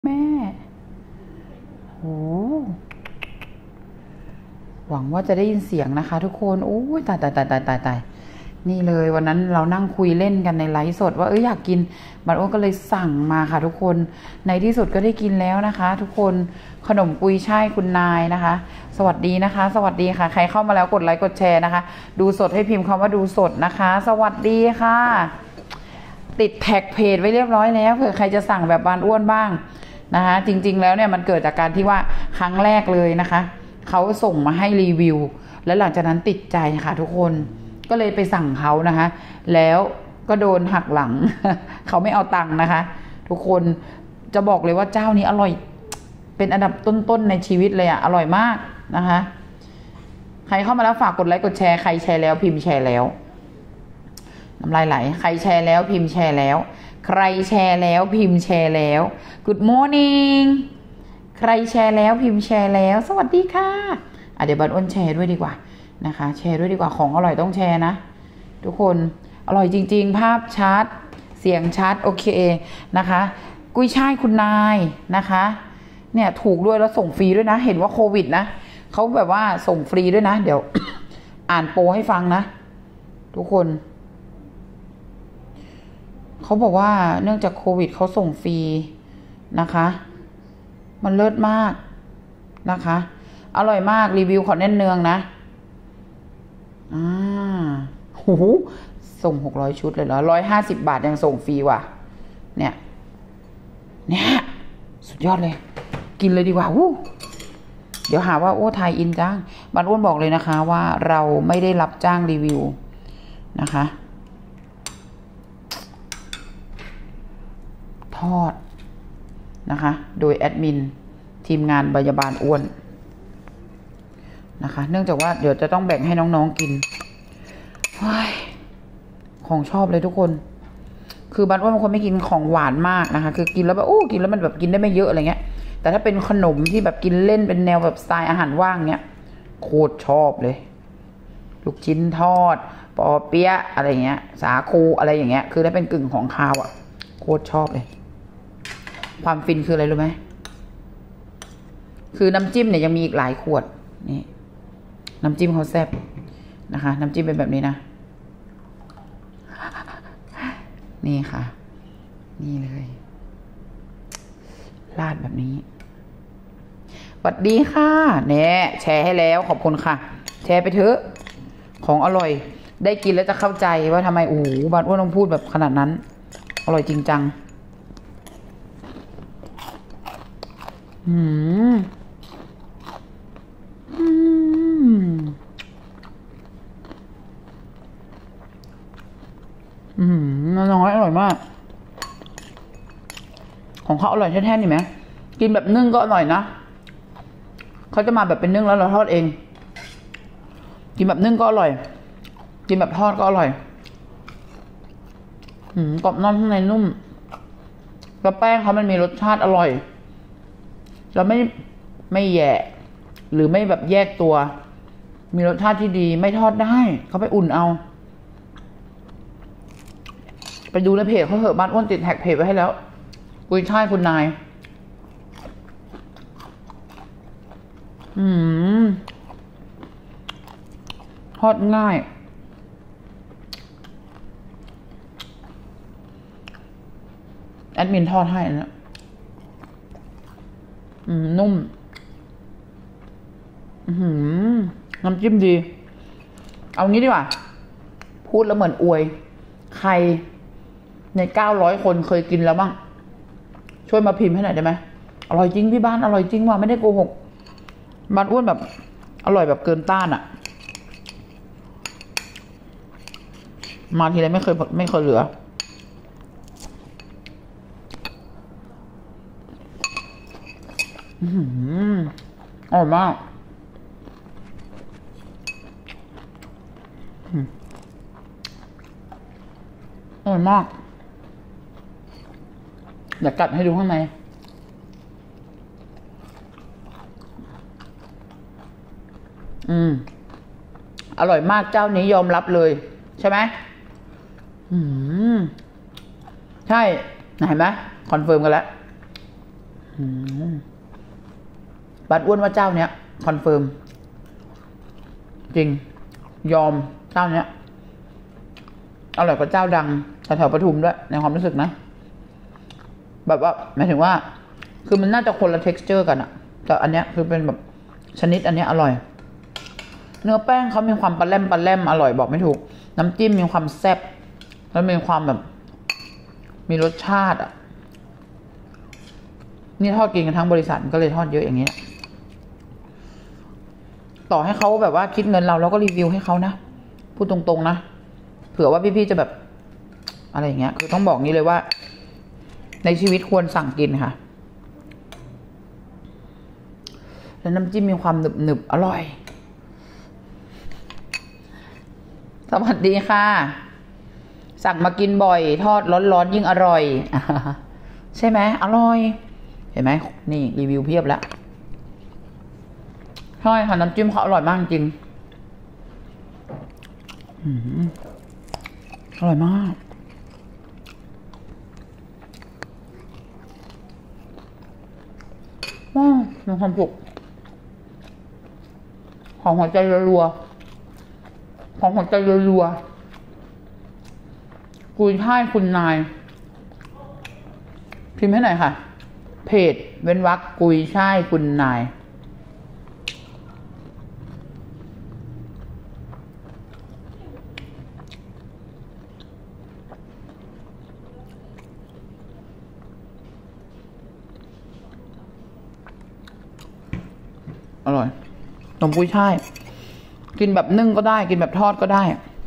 แม่โอ้หวังว่าจะได้ยินเสียงนะคะทุกคนโอ้ยตายนี่เลยวันนั้นเรานั่งคุยเล่นกันในไลฟ์สดว่าอยากกินบัดอ้วนก็เลยสั่งมาค่ะทุกคนในที่สุดก็ได้กินแล้วนะคะทุกคนขนมกุยช่ายคุณนายนะคะสวัสดีนะคะสวัสดีค่ะใครเข้ามาแล้วกดไลค์กดแชร์นะคะดูสดให้พิมพ์คำว่าดูสดนะคะสวัสดีค่ะติดแท็กเพจไว้เรียบร้อยแล้วเผื่อใครจะสั่งแบบบานอ้วนบ้างนะคะจริงๆแล้วเนี่ยมันเกิดจากการที่ว่าครั้งแรกเลยนะคะเขาส่งมาให้รีวิวแล้วหลังจากนั้นติดใจค่ะทุกคนก็เลยไปสั่งเขานะคะแล้วก็โดนหักหลัง เขาไม่เอาตังค์นะคะทุกคนจะบอกเลยว่าเจ้านี้อร่อยเป็นอันดับต้นๆในชีวิตเลยอะอร่อยมากนะคะใครเข้ามาแล้วฝากกดไลค์กดแชร์ใครแชร์แล้วพิมพ์แชร์แล้วน้ำลายไหลใครแชร์แล้วพิมพ์แชร์แล้วใครแชร์แล้วพิมพ์แชร์แล้ว Good morning ใครแชร์แล้วพิมพ์แชร์แล้วสวัสดีค่ะเดี๋ยวบัดอ้นแชร์ด้วยดีกว่านะคะแชร์ด้วยดีกว่าของอร่อยต้องแชร์นะทุกคนอร่อยจริงๆภาพชัดเสียงชัดโอเคนะคะกุ้ยช่ายคุณนายนะคะเนี่ยถูกด้วยแล้วส่งฟรีด้วยนะเห็นว่าโควิดนะเขาแบบว่าส่งฟรีด้วยนะเดี๋ยว อ่านโปรให้ฟังนะทุกคนเขาบอกว่าเนื่องจากโควิดเขาส่งฟรีนะคะมันเลิศมากนะคะอร่อยมากรีวิวขอแน่นเนืองนะโอ้โหส่ง600ชุดเลยเหรอ150 บาทยังส่งฟรีว่ะเนี่ยสุดยอดเลยกินเลยดีกว่าเดี๋ยวหาว่าไทยอินจ้างบันอ้วนบอกเลยนะคะว่าเราไม่ได้รับจ้างรีวิวนะคะทอดนะคะโดยแอดมินทีมงานพยาบาลอ้วนนะคะเนื่องจากว่าเดี๋ยวจะต้องแบ่งให้น้องๆกินของชอบเลยทุกคนคือบันอ้วนบางคนไม่กินของหวานมากนะคะคือกินแล้วแบบกินแล้วมันแบบกินได้ไม่เยอะอะไรเงี้ยแต่ถ้าเป็นขนมที่แบบกินเล่นเป็นแนวแบบสไตล์อาหารว่างเนี้ยโคตรชอบเลยลูกชิ้นทอดปอเปี๊ยะอะไรเงี้ยสาคูอะไรอย่างเงี้ยคือถ้าเป็นกึ่งของคาวอ่ะโคตรชอบเลยความฟินคืออะไรรู้ไหมคือน้ำจิ้มเนี่ยยังมีอีกหลายขวดนี่น้ำจิ้มเขาแซ่บนะคะน้ำจิ้มเป็นแบบนี้นะนี่ค่ะนี่เลยราดแบบนี้สวัสดีค่ะเนี่ยแชร์ให้แล้วขอบคุณค่ะแชร์ไปเถอะของอร่อยได้กินแล้วจะเข้าใจว่าทำไมบานอ้วนต้องพูดแบบขนาดนั้นอร่อยจริงจังน้อยอร่อยมากของเขาอร่อยแท้ๆนี่ไหมกินแบบนึ่งก็อร่อยนะเขาจะมาแบบเป็นนึ่งแล้วเราทอดเองกินแบบนึ่งก็อร่อยกินแบบทอดก็อร่อยกรอบนอกข้างในนุ่มแล้วแป้งเขามันมีรสชาติอร่อยแล้วไม่แย่หรือไม่แบบแยกตัวมีรสชาติที่ดีไม่ทอดได้เขาไปอุ่นเอาไปดูในเพจเขาเหอะบ้านอ้วนติดแท็กเพจไว้ให้แล้วกุยช่ายคุณนายทอดง่ายแอดมินทอดให้นะนุ่มน้ำจิ้มดีเอางี้ดีกว่าพูดแล้วเหมือนอวยใครใน900 คนเคยกินแล้วบ้างช่วยมาพิมพ์ให้หน่อยได้ไหมอร่อยจริงพี่บ้านอร่อยจริงว่ะไม่ได้โกหกบ้านอ้วนแบบอร่อยแบบเกินต้านอ่ะมาทีไรไม่เคยเหลืออร่อยมากอร่อยมากเดี๋ยวกัดให้ดูข้างในอร่อยมากเจ้านี้ยอมรับเลยใช่ไหมใช่เห็นไหมคอนเฟิร์มกันแล้วบัดอ้วนว่าเจ้าเนี้ยคอนเฟิร์มจริงยอมเจ้าเนี้ยอร่อยกว่าเจ้าดังแถวปทุมด้วยในความรู้สึกนะแบบว่าหมายถึงว่าคือมันน่าจะคนละ texture กันอะแต่อันเนี้ยคือเป็นแบบชนิดอันเนี้ยอร่อยเนื้อแป้งเขามีความปลาแรมอร่อยบอกไม่ถูกน้ำจิ้มมีความแซ่บแล้วมีความแบบมีรสชาติอะนี่ทอดกินกันทั้งบริษัทก็เลยทอดเยอะอย่างเงี้ยต่อให้เขาแบบว่าคิดเงินเราก็รีวิวให้เขานะพูดตรงๆนะเผื่อว่าพี่ๆจะแบบอะไรอย่างเงี้ยคือต้องบอกนี้เลยว่าในชีวิตควรสั่งกินค่ะแล้วน้ำจิ้มมีความหนึบอร่อยสวัสดีค่ะสั่งมากินบ่อยทอดร้อนๆยิ่งอร่อยใช่ไหมอร่อยเห็นไหมนี่รีวิวเพียบแล้วใช่ค่ะน้ำจิ้มเขาอร่อยมากจริงอร่อยมากมีความสุขของหัวใจรัวๆของหัวใจรัวๆกุยช่ายคุณนายพิมพ์ให้หน่อยค่ะเพจเว้นวรรคกุยช่ายคุณนายอร่อยนมกุ้ยช่ายกินแบบนึ่งก็ได้กินแบบทอดก็ได้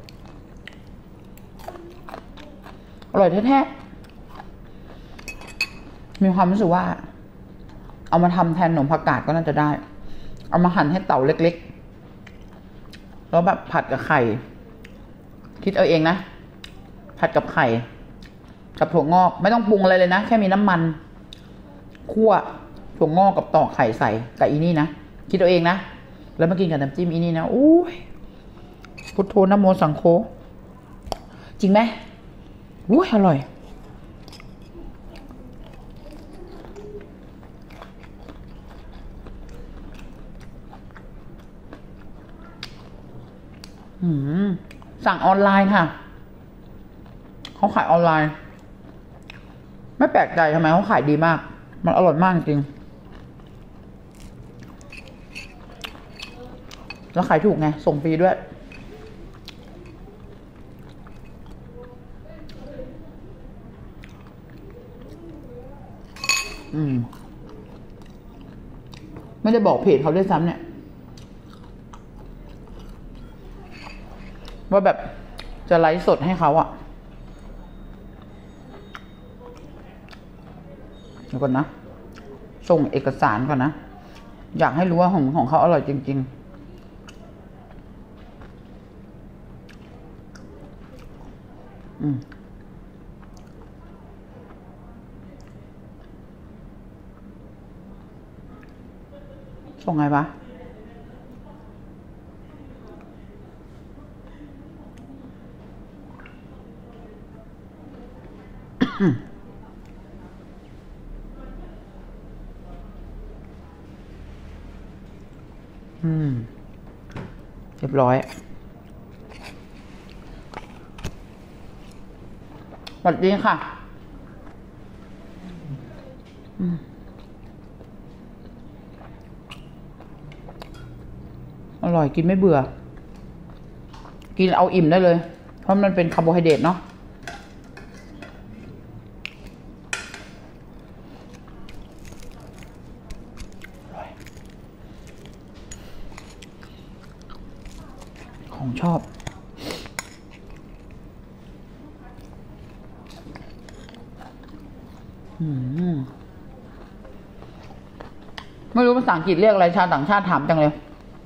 อร่อยแท้ๆมีความรู้สึกว่าเอามาทำแทนขนมผักกาดก็น่าจะได้เอามาหั่นให้เต่าเล็กๆแล้วแบบผัดกับไข่คิดเอาเองนะผัดกับไข่กับถั่วงอกไม่ต้องปรุงอะไรเลยนะแค่มีน้ำมันคั่วถั่วงอกกับตอกไข่ใส่กับอีนี่นะคิดเอาเองนะแล้วมากินกับน้ำจิ้มอีนี่นะอุ้ยพุทโธนะโมสังโฆจริงไหมอุ้ยอร่อยสั่งออนไลน์ค่ะเขาขายออนไลน์ไม่แปลกใจทำไมเขาขายดีมากมันอร่อยมากจริงแล้วขายถูกไงส่งฟรีด้วยไม่ได้บอกเพจเขาด้วยซ้ำเนี่ยว่าแบบจะไลฟ์สดให้เขาอะเดี๋ยวก่อนนะส่งเอกสารก่อนนะอยากให้รู้ว่าของเขาอร่อยจริงๆส่งไงวะเรียบร้อยสวัสดีค่ะอร่อยกินไม่เบื่อกินเอาอิ่มได้เลยเพราะมันเป็นคาร์โบไฮเดรตเนาะของชอบไม่รู้ภาษาอังกฤษเรียกอะไรชาวต่างชาติถามจังเลย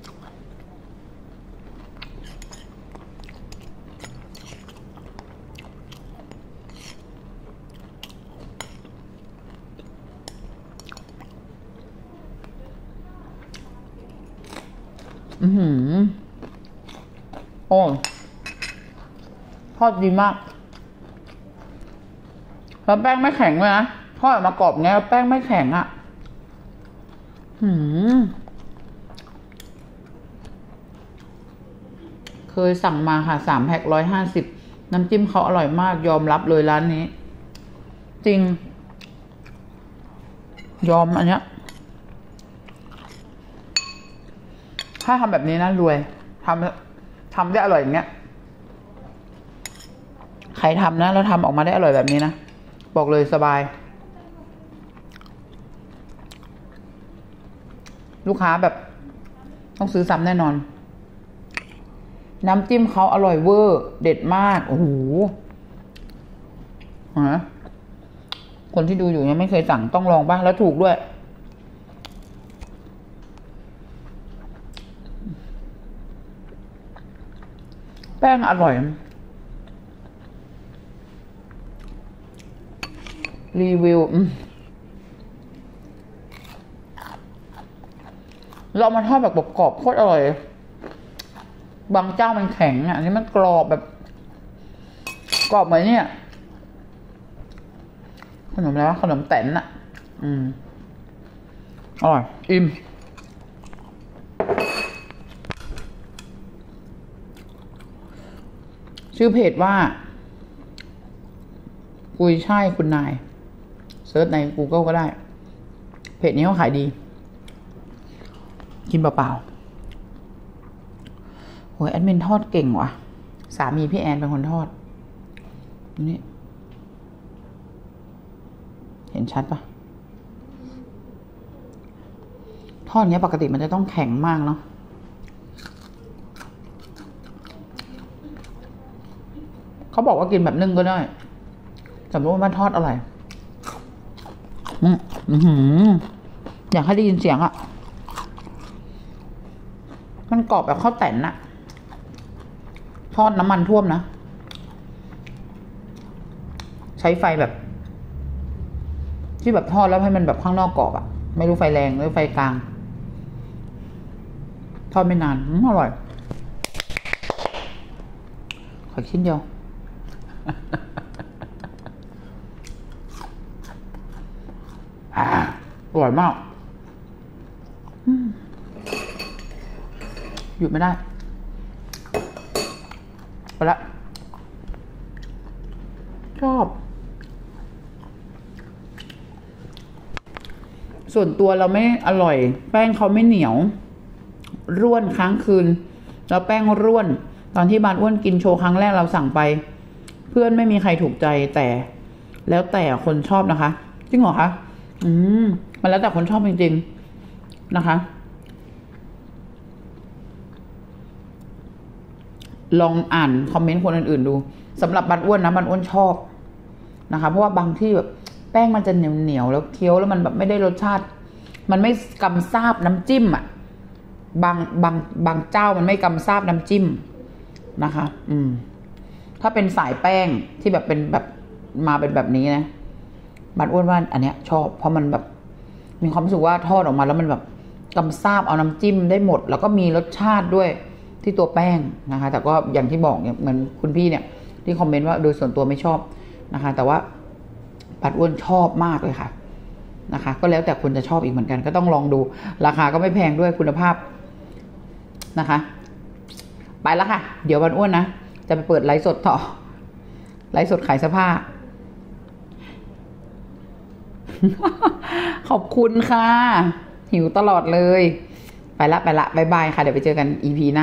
โอ้ทอดดีมากแล้วแป้งไม่แข็งเลยนะทอดออกมากรอบเนี้ยแป้งไม่แข็งอ่ะหืมเคยสั่งมาค่ะ3 แพ็ค150น้ำจิ้มเขาอร่อยมากยอมรับเลยร้านนี้จริงยอมอันเนี้ยถ้าทำแบบนี้นะรวยทำได้อร่อยอย่างเงี้ยใครทำนะแล้วทำออกมาได้อร่อยแบบนี้นะบอกเลยสบายลูกค้าแบบต้องซื้อซ้ำแน่นอนน้ำจิ้มเขาอร่อยเวอร์เด็ดมากโอ้โหคนที่ดูอยู่ยังไม่เคยสั่งต้องลองบ้างแล้วถูกด้วยแป้งอร่อยรีวิวเรามาทอดแบบกรอบๆโคตรอร่อยบางเจ้ามันแข็งอ่ะอันนี้มันกรอบแบบกรอบเหมือนเนี่ยขนมแล้วขนมแตนอ่ะอร่อยอิ่มชื่อเพจว่ากุยช่ายคุณนายเซิร์ชใน Google ก็ได้เพจนี้เขาขายดีกินเปล่าๆโหยแอดมินทอดเก่งว่ะสามีพี่แอนเป็นคนทอดนี่เห็นชัดปะทอดเนี้ยปกติมันจะต้องแข็งมากเนาะเขาบอกว่ากินแบบนึ่งก็ได้สมมติว่ามันทอดอะไรอยากให้ได้ยินเสียงอ่ะมันกรอบแบบข้าวแตนน่ะทอดน้ำมันท่วมนะใช้ไฟแบบที่แบบทอดแล้วให้มันแบบข้างนอกกรอบอ่ะไม่รู้ไฟแรงหรือไฟกลางทอดไม่นานอร่อยขอชิ้นเดียวอร่อยมากหยุดไม่ได้ไปละชอบส่วนตัวเราไม่อร่อยแป้งเขาไม่เหนียวร่วนค้างคืนแล้วแป้งร่วนตอนที่บานอ้วนกินโชว์ครั้งแรกเราสั่งไปเพื่อนไม่มีใครถูกใจแต่แล้วแต่คนชอบนะคะจริงเหรอคะมันแล้วแต่คนชอบจริงๆนะคะลองอ่านคอมเมนต์คนอื่นๆดูสำหรับบานอ้วนนะบานอ้วนชอบนะคะเพราะว่าบางที่แบบแป้งมันจะเหนียวแล้วเคี้ยวแล้วมันแบบไม่ได้รสชาติมันไม่กำซาบน้ำจิ้มอ่ะบางเจ้ามันไม่กำซาบน้ำจิ้มนะคะถ้าเป็นสายแป้งที่แบบเป็นแบบมาเป็นแบบนี้นะบานอ้วนว่าอันเนี้ยชอบเพราะมันแบบมีความรู้สึกว่าทอดออกมาแล้วมันแบบกำซาบเอาน้ำจิ้มได้หมดแล้วก็มีรสชาติด้วยที่ตัวแป้งนะคะแต่ก็อย่างที่บอกเนี่ยเหมือนคุณพี่เนี่ยที่คอมเมนต์ว่าโดยส่วนตัวไม่ชอบนะคะแต่ว่าบานอ้วนชอบมากเลยค่ะนะคะก็แล้วแต่คนจะชอบอีกเหมือนกันก็ต้องลองดูราคาก็ไม่แพงด้วยคุณภาพนะคะไปแล้วค่ะเดี๋ยวบานอ้วนนะจะไปเปิดไลฟ์สดต่อไลฟ์สดขายเสื้อผ้า ขอบคุณค่ะหิวตลอดเลยไปละบ๊ายบายค่ะเดี๋ยวไปเจอกัน EP หน้า